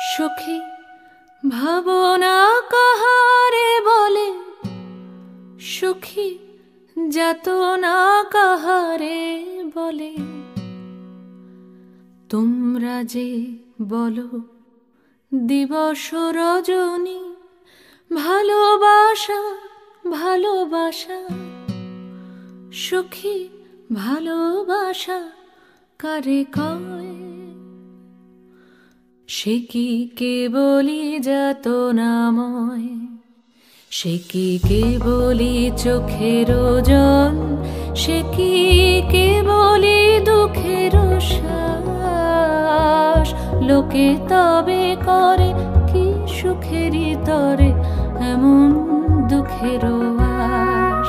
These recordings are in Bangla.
সখী ভাবনা কাহারে বলে, সখী যাতনা কাহারে বলে। তোমরা যে বলো দিবস রজনী, ভালোবাসা ভালোবাসা। সখী ভালোবাসা কারে কয়? সে কি কেবলি যাতনাময়, সে কি কেবলি চোখের জল, সে কি কেবলি দুঃখের শ্বাস। লোকে তবে করে কি সুখেরই তরে এমন দুঃখের আশ।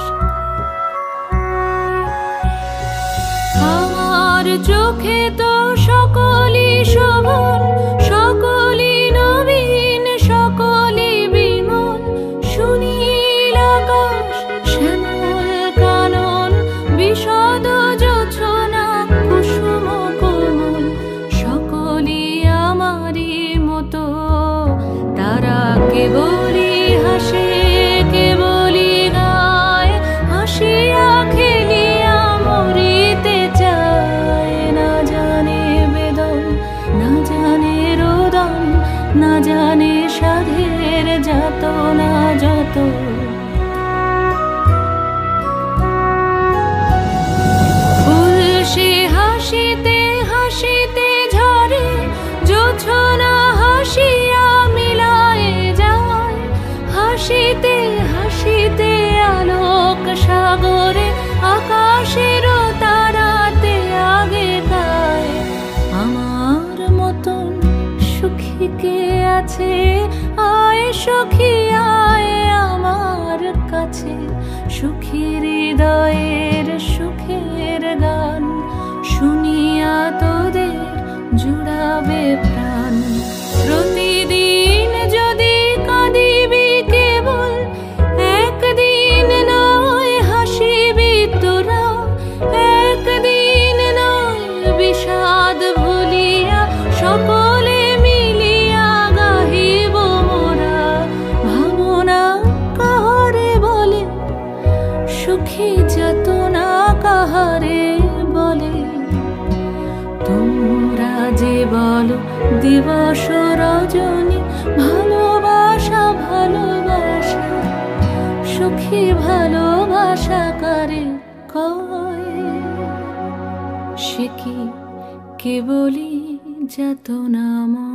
আমার চোখে তো সকলই শোভন, সকলই নবীন, সকলই বিমল। সুনীল আকাশ, শ্যামল কানন, বিশদ জোছনা, কুসুম কোমল। সকলই আমারই মতো, তারা কেবলই হাসে, কেবলই গায়, হাসিয়া খেলিয়া মরিতে চায়। না জানে বেদন, না জানে রোদন, না জানে সাধের যাতনা যত। ফুল সে হাসিতে হাসিতে ঝরে, জোছনা হাসিয়া মিলায়ে যায়। হাসিতে হাসিতে আলোক সাগরে, আকাশের তারাতে আগে গায়। আমার মতন সুখী কে আছে? আয় সখী আয় আমার কাছে। সুখী হৃদয়ের সুখের গান শুনিয়া তোদের জুড়াবে প্রাণ। প্রতিদিন যদি কাঁদিবি কেবল, একদিন নয় হাসিবি তোরা। একদিন নয় বিষাদ ভুলিয়া, সকলে মিলিয়া গাহিব মোরা। ভাবনা কাহারে বলে, সুখী যাতনা কাহারে বলে। তোমরা যে বলো দিবস রজনী, ভালোবাসা ভালোবাসা। সুখী ভালোবাসা কারে কয়? সে কি কেবলি যাতনাময়।